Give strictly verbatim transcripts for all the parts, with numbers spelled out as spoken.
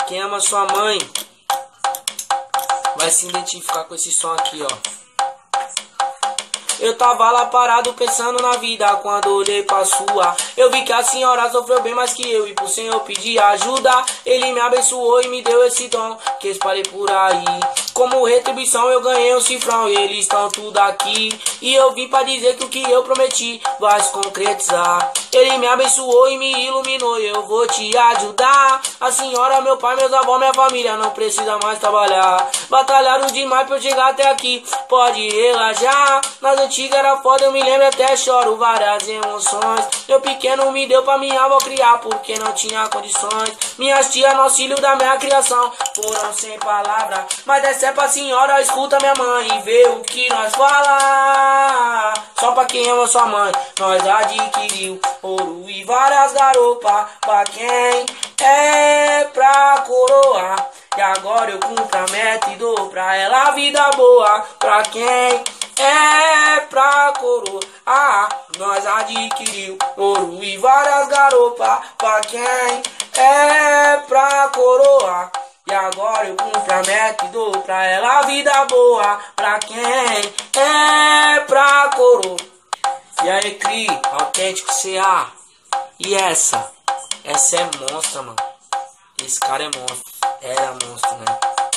Quem ama sua mãe vai se identificar com esse som aqui, ó. Eu tava lá parado pensando na vida quando olhei pra sua. Eu vi que a senhora sofreu bem mais que eu e por Senhor pedi ajuda. Ele me abençoou e me deu esse dom que espalhei por aí. Como retribuição eu ganhei um cifrão e eles estão tudo aqui. E eu vim pra dizer que o que eu prometi vai se concretizar. Ele me abençoou e me iluminou e eu vou te ajudar. A senhora, meu pai, meus avós, minha família não precisa mais trabalhar. Batalharam demais pra eu chegar até aqui, pode relaxar. Nas antigas era foda, eu me lembro até choro várias emoções. Meu pequeno me deu pra minha avó criar porque não tinha condições. Minhas tias no auxílio da minha criação foram sem palavra. Mas desce pra senhora, escuta minha mãe e vê o que nós fala. Só pra quem ama sua mãe, nós adquiriu ouro e várias garopas. Pra quem é pra coroar. E agora eu cumpro a meta e dou pra ela vida boa. Pra quem é pra coroa, ah, nós adquiriu ouro e várias garopas. Pra quem é pra coroa. E agora eu cumpro a meta e dou pra ela vida boa. Pra quem é pra coroa. E aí, Cri, autêntico C A. E essa? Essa é monstra, mano. Esse cara é monstro. Era monstro, né?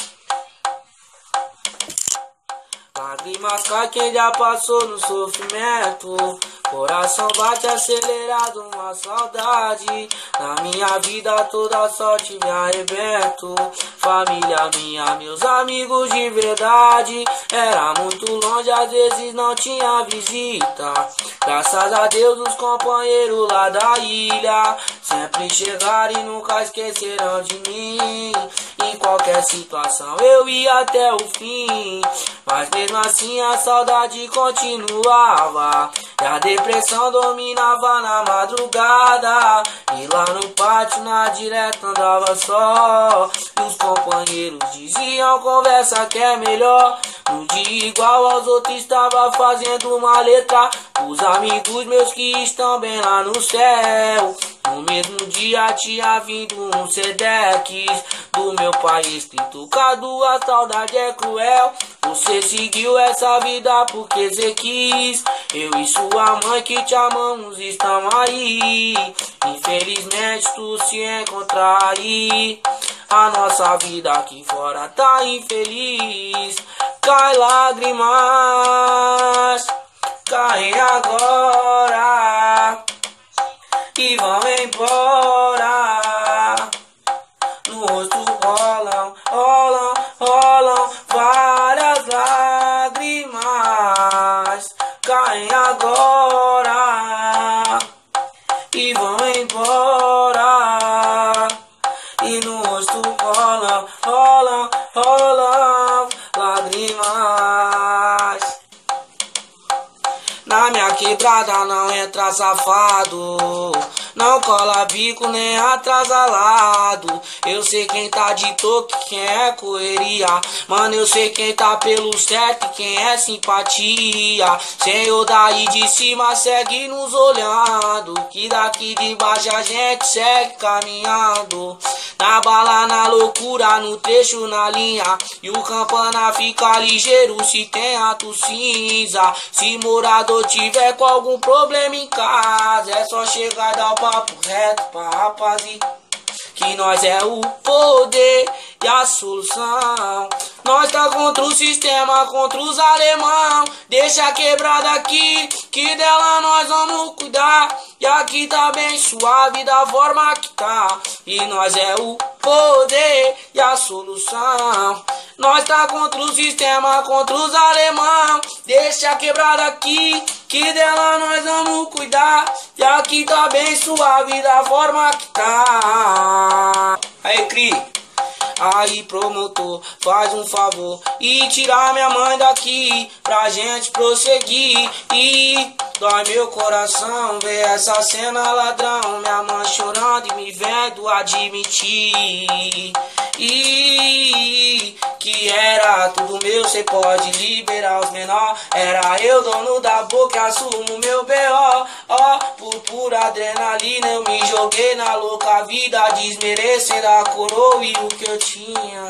Lágrimas cai quem já passou no sofrimento. Coração bate acelerado, uma saudade. Na minha vida toda sorte me arrebento. Família minha, meus amigos de verdade. Era muito longe, às vezes não tinha visita. Graças a Deus os companheiros lá da ilha sempre chegaram e nunca esqueceram de mim. Em qualquer situação eu ia até o fim. Mas mesmo assim a saudade continuava. E a depressão dominava na madrugada. E lá no pátio na direta andava só. E os companheiros diziam conversa que é melhor. No dia igual aos outros estava fazendo uma letra. Os amigos meus que estão bem lá no céu. No mesmo dia tinha vindo um Sedex do meu pai escrito: Cadu, a saudade é cruel. Você seguiu essa vida porque você quis. Eu e sua mãe que te amamos estão aí. Infelizmente tu se encontra aí. A nossa vida aqui fora tá infeliz. Cai lágrimas, caem agora e vão embora. No rosto rolam, rolam, rolam várias lágrimas. Caem agora e vão embora. E no rosto rolam, rolam, rolam lágrimas. Na minha quebrada não entra safado. Não cola bico nem atrasalado. Eu sei quem tá de toque, quem é correria. Mano, eu sei quem tá pelo certo e quem é simpatia. Senhor daí de cima segue nos olhando. Que daqui de baixo a gente segue caminhando. Na bala, na loucura, no trecho, na linha. E o campana fica ligeiro se tem ato cinza. Se morador tiver com algum problema em casa, é só chegar e dar o papo reto pra rapaziada. Que nós é o poder e a solução. Nós tá contra o sistema, contra os alemão. Deixa quebrada aqui, que dela nós vamos cuidar. E aqui tá bem suave da forma que tá. E nós é o poder e a solução. Nós tá contra o sistema, contra os alemão. Deixa quebrada aqui, que dela nós vamos cuidar. E aqui tá bem suave da forma que tá. Aí, Cri. Aí, promotor, faz um favor e tirar minha mãe daqui pra gente prosseguir. E dói meu coração ver essa cena ladrão. Minha mãe chorando e me vendo admitir. E que era tudo meu, cê pode liberar os menor. Era eu dono da boca, assumo meu B O. Ó, por pura adrenalina eu me joguei na louca vida, desmerecendo a coroa e o que eu tinha.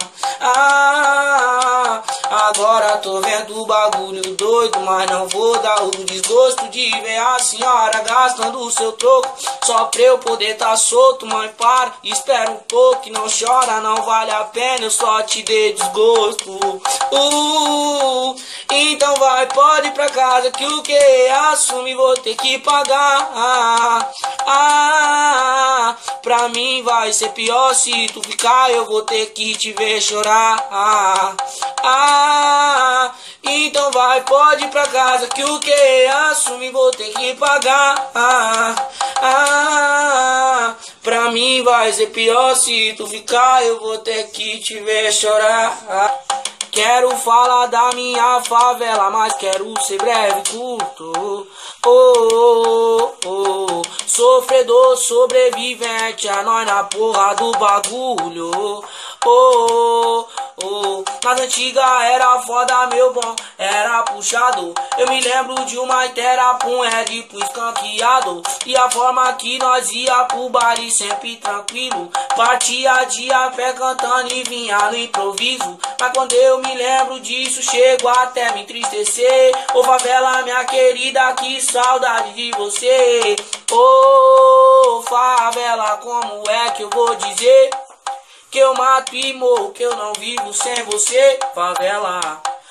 Ah, agora tô vendo o bagulho doido, mas não vou dar o desgosto de ver a senhora gastando o seu troco só pra eu poder tá solto. Mãe, para, espera um pouco, não chora, não vale a pena, eu só te dei desgosto. Uh, então vai, pode ir pra casa que o que assume vou ter que pagar. Ah, ah, pra mim vai ser pior se tu ficar, eu vou ter que te ver chorar. Ah, ah, então vai, pode ir pra casa que o que assume vou ter que pagar. Ah, ah, pra mim vai ser pior se tu ficar, eu vou ter que te ver chorar. Ah, quero falar da minha favela, mas quero ser breve e curto. Oh, oh, oh, sofredor, sobrevivente, a nós na porra do bagulho. Oh, oh, nas antigas era foda, meu bom, era puxado. Eu me lembro de uma inteira com Ed pro escanqueado. E a forma que nós ia pro baile sempre tranquilo, partia de a pé cantando e vinha no improviso. Mas quando eu me lembro disso, chego até me entristecer. Ô favela, minha querida, que saudade de você. Ô favela, como é que eu vou dizer que eu mato e morro, que eu não vivo sem você, favela?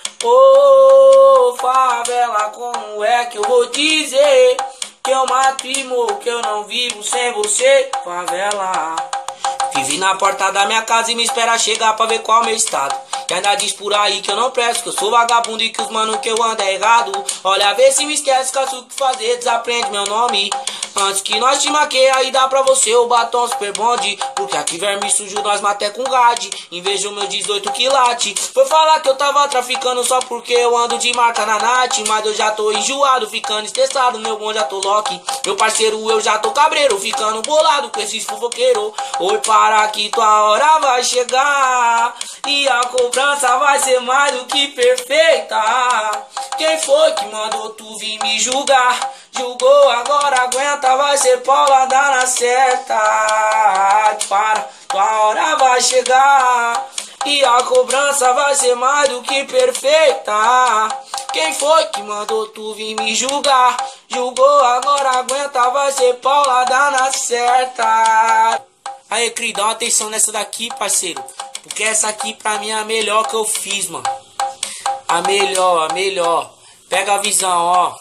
Ô favela, como é que eu vou dizer que eu mato e morro, que eu não vivo sem você, favela? Vive na porta da minha casa e me espera chegar pra ver qual é o meu estado. E ainda diz por aí que eu não presto, que eu sou vagabundo e que os mano que eu ando é errado. Olha, vê se me esquece, caso o que fazer, desaprende meu nome. Antes que nós te maqueia, aí dá pra você o batom super bonde. Porque aqui verme sujo nós maté com gade. Inveja o meu dezoito quilate. Foi falar que eu tava traficando só porque eu ando de marca na Nat. Mas eu já tô enjoado, ficando estressado, meu bom já tô lock. Meu parceiro, eu já tô cabreiro, ficando bolado com esses fofoqueiros. Oi, para que tua hora vai chegar e a cobrança vai ser mais do que perfeita. Quem foi que mandou tu vir me julgar? Julgou, agora aguenta, vai ser paulada na certa. Para, tua hora vai chegar e a cobrança vai ser mais do que perfeita. Quem foi que mandou tu vir me julgar? Julgou, agora aguenta, vai ser paulada na certa. Aí, Cri, dá uma atenção nessa daqui, parceiro, porque essa aqui pra mim é a melhor que eu fiz, mano. A melhor, a melhor. Pega a visão, ó.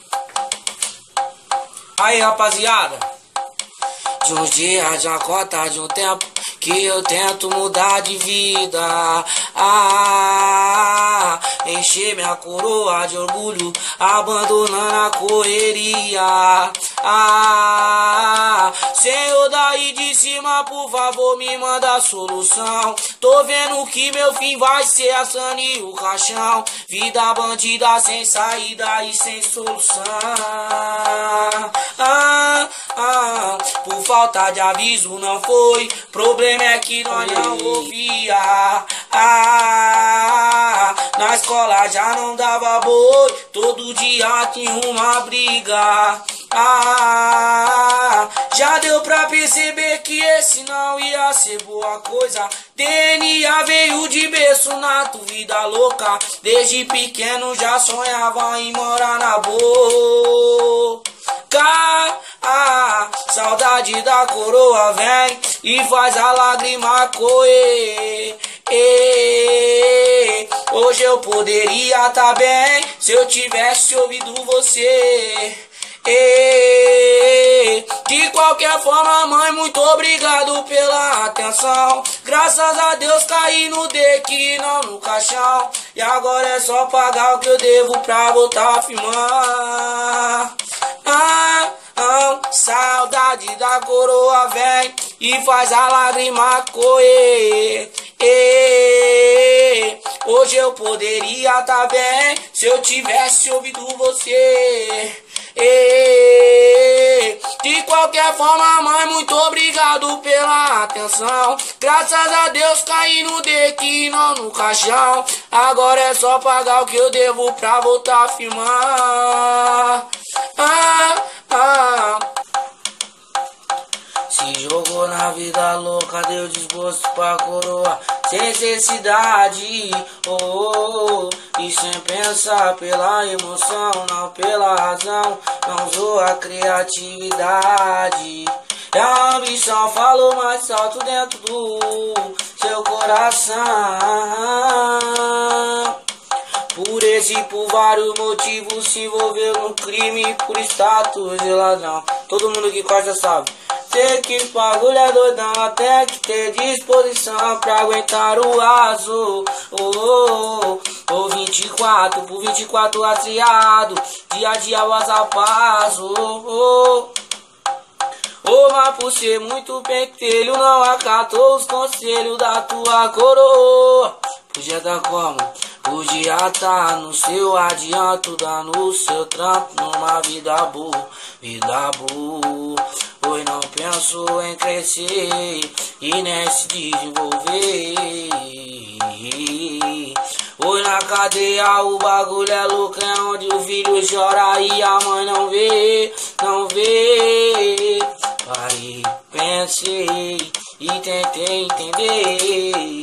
Aí, rapaziada, de uns dias, de uma cota, de um tempo que eu tento mudar de vida. Ah, encher minha coroa de orgulho, abandonando a correria. Ah, Senhor daí de cima, por favor, me manda a solução. Tô vendo que meu fim vai ser a sana e o caixão. Vida bandida sem saída e sem solução. Ah, ah, por falta de aviso não foi, problema é que nós não ouvia. Ah, na escola já não dava boi, todo dia tinha uma briga. Ah, já deu pra perceber que esse não ia ser boa coisa. D N A veio de berço na tua vida louca. Desde pequeno já sonhava em morar na boca. Ah, saudade da coroa vem e faz a lágrima correr. E, hoje eu poderia tá bem se eu tivesse ouvido você. E, de qualquer forma, mãe, muito obrigado pela atenção. Graças a Deus caí no deck, não no caixão. E agora é só pagar o que eu devo pra voltar a filmar. Ah, ah, saudade da coroa vem e faz a lágrima correr. E, hoje eu poderia tá bem se eu tivesse ouvido você. E, de qualquer forma, mãe, muito obrigado pela atenção. Graças a Deus caí no deck, não no caixão. Agora é só pagar o que eu devo pra voltar a filmar. Ah, ah. Se jogou na vida louca, deu desgosto pra coroa, sem necessidade, oh, oh, oh. E sem pensar pela emoção, não pela razão, não usou a criatividade. E a ambição falou mais alto dentro do seu coração. Por esse e por vários motivos se envolveu no crime, por status de ladrão. Todo mundo que gosta sabe. Sei que o bagulho é doidão, até que ter disposição pra aguentar o azul. Oh, oh, oh, oh, vinte e quatro por vinte e quatro atriado, dia a dia o azar passa. Oh, oh, oh, mas por ser muito pentelho, não acatou os conselhos da tua coroa. Podia dar como? Podia tá no seu adianto, dando o seu trampo numa vida boa, vida boa. Pois não pensou em crescer e nem se desenvolver. Hoje na cadeia o bagulho é louco, é onde o filho chora e a mãe não vê, não vê. Parei, pensei e tentei entender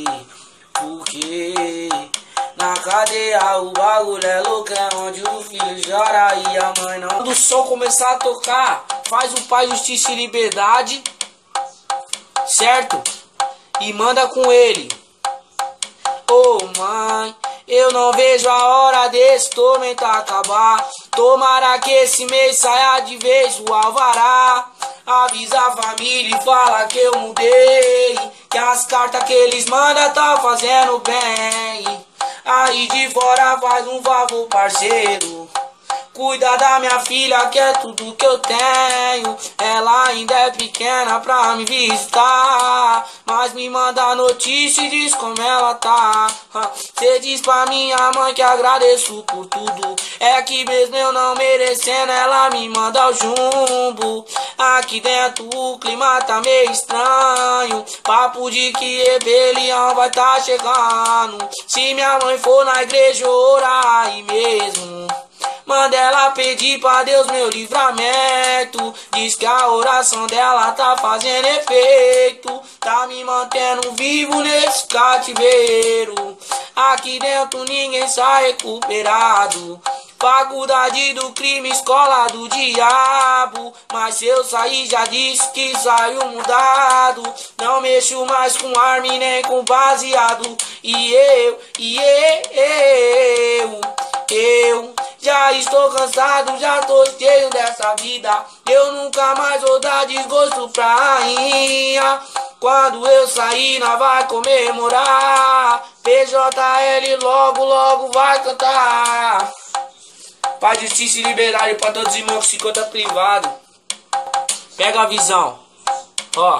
porque na cadeia o bagulho é louco, é onde o filho chora e a mãe não. Quando o som começar a tocar, faz o pai Justiça e Liberdade, certo? E manda com ele. Ô oh, mãe, eu não vejo a hora desse tormento acabar. Tomara que esse mês saia de vez o alvará. Avisa a família e fala que eu mudei, que as cartas que eles mandam tá fazendo bem. Aí de fora faz um favor, parceiro, cuida da minha filha que é tudo que eu tenho. Ela ainda é pequena pra me visitar, mas me manda notícia e diz como ela tá. Cê diz pra minha mãe que agradeço por tudo, é que mesmo eu não merecendo ela me manda o jumbo. Aqui dentro o clima tá meio estranho, papo de que rebelião vai tá chegando. Se minha mãe for na igreja orar aí mesmo, manda ela pedir pra Deus meu livramento. Diz que a oração dela tá fazendo efeito, tá me mantendo vivo nesse cativeiro. Aqui dentro ninguém sai recuperado. Faculdade do crime, escola do diabo. Mas se eu sair já disse que saiu mudado. Não mexo mais com arma e nem com baseado. E eu, e eu, eu já estou cansado, já tô cheio dessa vida. Eu nunca mais vou dar desgosto pra rainha. Quando eu sair, nós vai comemorar. P J L logo, logo vai cantar. Paz, justiça e liberdade pra todos os irmãos que se encontram privado. Pega a visão, ó.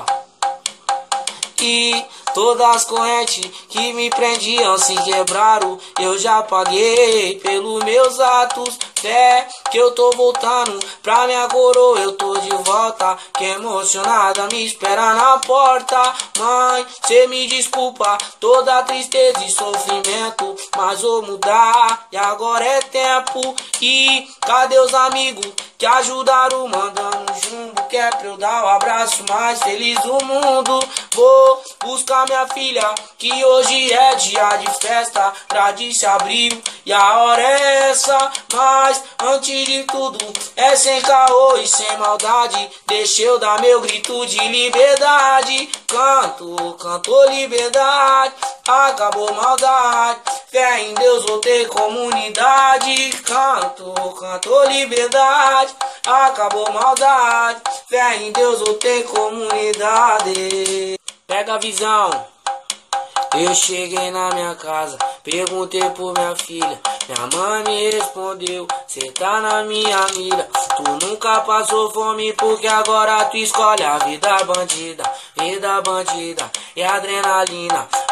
E todas as correntes que me prendiam se quebraram. Eu já paguei pelos meus atos. Fé que eu tô voltando pra minha coroa, eu tô de volta. Que emocionada me espera na porta. Mãe, cê me desculpa toda a tristeza e sofrimento, mas vou mudar e agora é tempo. E cadê os amigos que ajudaram mandando jumbo, que é pra eu dar o abraço mais feliz do mundo. Vou buscar minha filha, que hoje é dia de festa, pra de se abril e a hora é essa. Mas antes de tudo é sem caô e sem maldade, deixa eu dar meu grito de liberdade. Canto, canto liberdade, acabou maldade. Fé em Deus, vou ter comunidade. Canto, canto liberdade, acabou maldade. Fé em Deus, vou ter comunidade. Pega a visão. Eu cheguei na minha casa, perguntei por minha filha. Minha mãe me respondeu, cê tá na minha mira. Tu nunca passou fome porque agora tu escolhe a vida bandida. Vida bandida e adrenalina.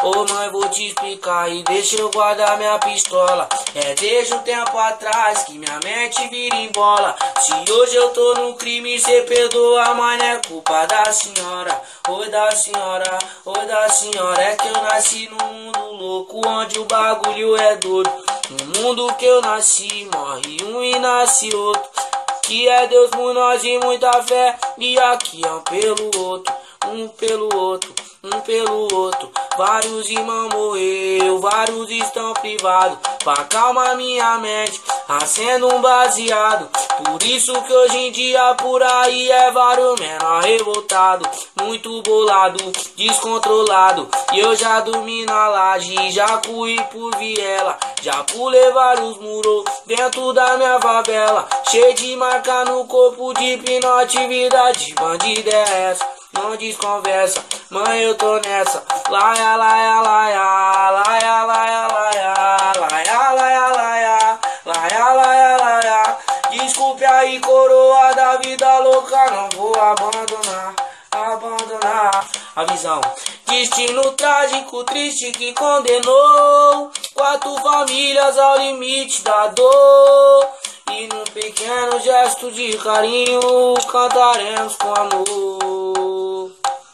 Ô mãe, vou te explicar e deixa eu guardar minha pistola. É desde um tempo atrás que minha mente vira em bola. Se hoje eu tô no crime, cê perdoa, mas não é culpa da senhora. Oi da senhora, oi da senhora. É que eu nasci num mundo louco, onde o bagulho é doido. No mundo que eu nasci, morre um e nasce outro. Que é Deus por nós e muita fé. E aqui é um pelo outro, um pelo outro, um pelo outro. Vários irmãos morreu, vários estão privados. Pra calmar minha mente, acendo um baseado. Por isso que hoje em dia por aí é vários menor revoltado, muito bolado, descontrolado. E eu já dormi na laje, já corri por viela, já pulei vários muros dentro da minha favela. Cheio de marca no corpo, de pinote, vida de bandida é essa. Não desconversa, mãe, eu tô nessa. Laia, laia, laia, laia, laia, laia, laia, laia, laia, laia, laia, laia. Desculpe aí, coroa da vida louca, não vou abandonar, abandonar a visão. Destino trágico, triste que condenou quatro famílias ao limite da dor. E num pequeno gesto de carinho cantaremos com amor.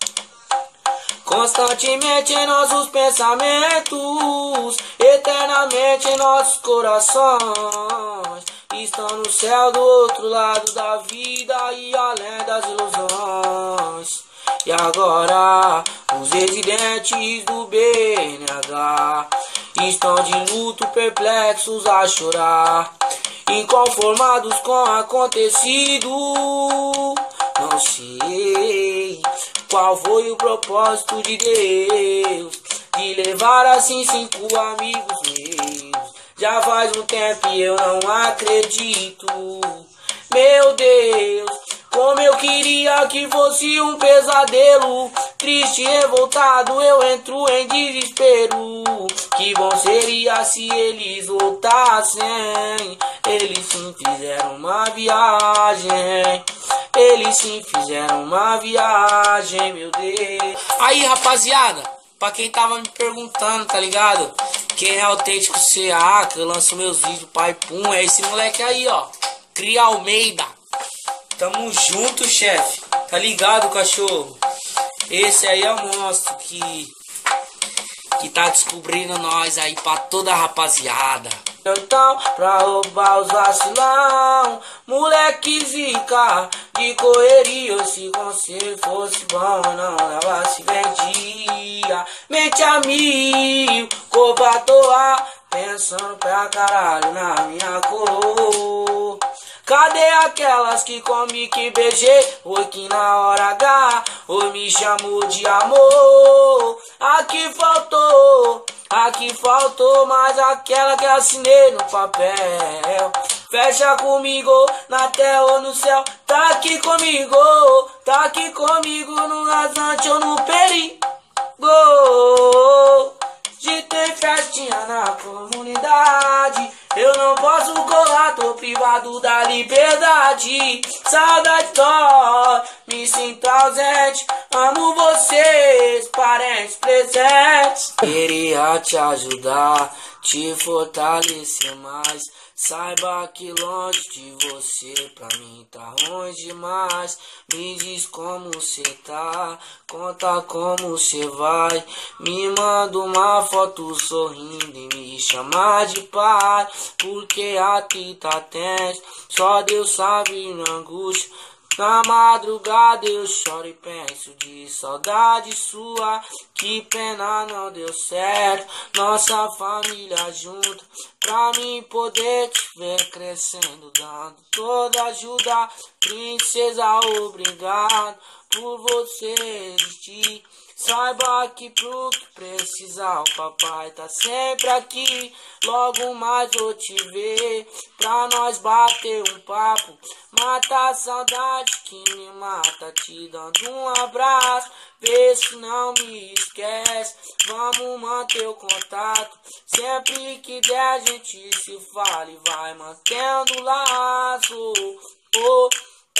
Constantemente em nossos pensamentos, eternamente em nossos corações, estão no céu do outro lado da vida e além das ilusões. E agora os residentes do B N H estão de luto, perplexos a chorar, inconformados com o acontecido. Não sei qual foi o propósito de Deus de levar assim cinco amigos meus. Já faz um tempo e eu não acredito. Meu Deus, como eu queria que fosse um pesadelo. Triste e revoltado eu entro em desespero. Que bom seria se eles voltassem. Eles sim fizeram uma viagem. Eles sim fizeram uma viagem, meu Deus. Aí, rapaziada, pra quem tava me perguntando, tá ligado? Quem é autêntico C A, que eu lanço meus vídeos, pai pum, é esse moleque aí, ó. Cria Almeida. Tamo junto, chefe. Tá ligado, cachorro? Esse aí é o monstro que que tá descobrindo nós aí pra toda a rapaziada. Então, pra roubar os vacilão, moleque zica, de correria, se você fosse bom, não ela se vendia. Mente a mil, corpo à toa, pensando pra caralho na minha coroa. Cadê aquelas que comi, que beijei, oi que na hora H, oi me chamou de amor. Aqui faltou, aqui faltou mais aquela que assinei no papel. Fecha comigo, na terra ou no céu, tá aqui comigo, tá aqui comigo, no rasante ou no perigo. De ter festinha na comunidade, eu não posso colar, tô privado da liberdade. Saudade dói, me sinto ausente, amo vocês, parentes presentes. Queria te ajudar, te fortalecer mais. Saiba que longe de você pra mim tá ruim demais. Me diz como cê tá, conta como cê vai. Me manda uma foto sorrindo e me chama de pai. Porque aqui tá tenso, só Deus sabe minha angústia. Na madrugada eu choro e penso de saudade sua. Que pena não deu certo, nossa família junto, pra mim poder te ver crescendo, dando toda ajuda. Princesa, obrigado por você existir. Saiba que pro que precisar o papai tá sempre aqui. Logo mais vou te ver, pra nós bater um papo. Mata a saudade que me mata, te dando um abraço. Vê se não me esquece, vamos manter o contato. Sempre que der a gente se fala e vai mantendo o laço. Oh,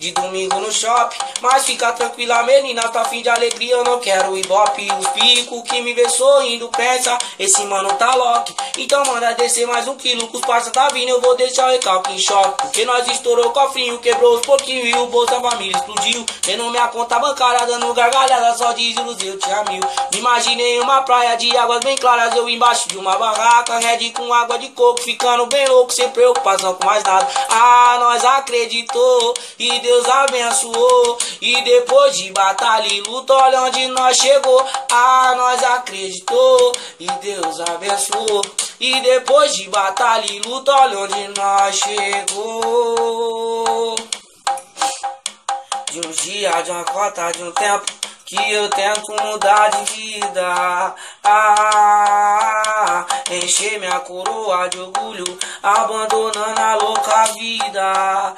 de domingo no shopping. Mas fica tranquila, menina, tá fim de alegria, eu não quero ibope. Os pico que me vê sorrindo pensa, esse mano tá lock. Então manda descer mais um quilo, que os parça tá vindo, eu vou deixar o recalque em choque. Porque nós estourou o cofrinho, quebrou os porquinhos e o bolso da família explodiu. Tendo minha conta bancária, dando gargalhada, só de juros eu tinha mil. Me imaginei uma praia de águas bem claras, eu embaixo de uma barraca, red com água de coco, ficando bem louco, sem preocupação com mais nada. Ah, nós acreditou e Deus abençoou. E depois de batalha e luta, olha onde nós chegou. Ah, nós acreditou e Deus abençoou. E depois de batalha e luta, olha onde nós chegou. De um dia, de uma cota, de um tempo que eu tento mudar de vida. Ah, encher minha coroa de orgulho, abandonando a louca vida.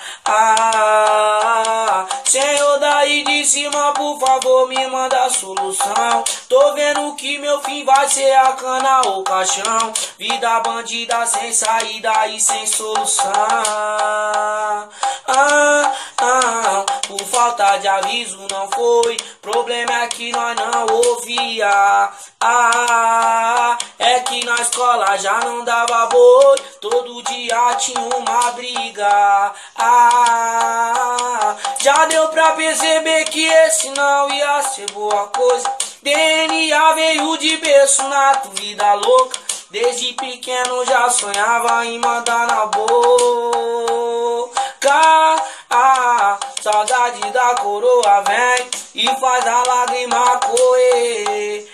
Ah, Senhor daí de cima, por favor, me manda a solução. Tô vendo que meu fim vai ser a cana ou caixão. Vida bandida sem saída e sem solução. Ah, ah, por falta de aviso não foi, problema é que nós não ouvia. Ah, é que na escola já não dava boi, todo dia tinha uma briga. Ah, já deu pra perceber que esse não ia ser boa coisa. D N A veio de berço na tua vida louca. Desde pequeno já sonhava em mandar na boca. Ah, saudade da coroa vem e faz a lágrima correr.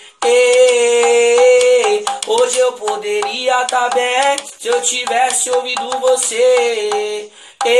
Ei, hoje eu poderia tá bem se eu tivesse ouvido você.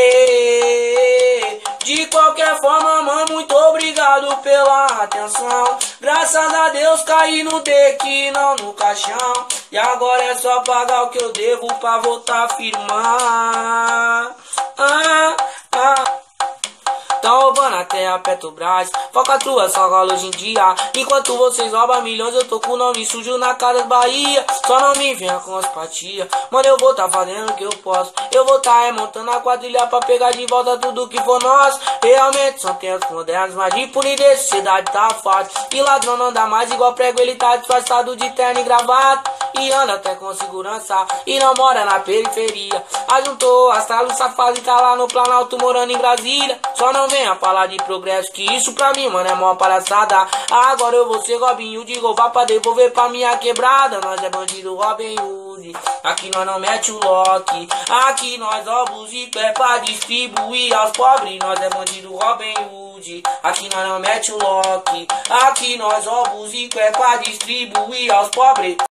Ei, de qualquer forma, mãe, muito obrigado pela atenção. Graças a Deus caí no deck, não no caixão. E agora é só pagar o que eu devo pra voltar a firmar. Ah, ah. Tá roubando até a Petrobras, foca tua só rola hoje em dia. Enquanto vocês roubam milhões, eu tô com o nome sujo na casa da Bahia. Só não me venha com as patias, mano, eu vou tá fazendo o que eu posso. Eu vou tá remontando a quadrilha pra pegar de volta tudo que for nosso. Realmente são tempos modernos, mas de punir desse cidade tá fácil. E ladrão não dá mais igual prego, ele tá disfarçado de terno e gravata. E anda até com segurança e não mora na periferia. Ajuntou as talas, safado e tá lá no Planalto morando em Brasília. Só não venha falar de progresso, que isso pra mim, mano, é mó palhaçada. Agora eu vou ser Robinho de roubar pra devolver pra minha quebrada. Nós é bandido Robin Hood, aqui nós não mete o lock. Aqui nós roubos e é pra distribuir aos pobres. Nós é bandido Robin Hood, aqui nós não mete o lock. Aqui nós roubos e é pra distribuir aos pobres.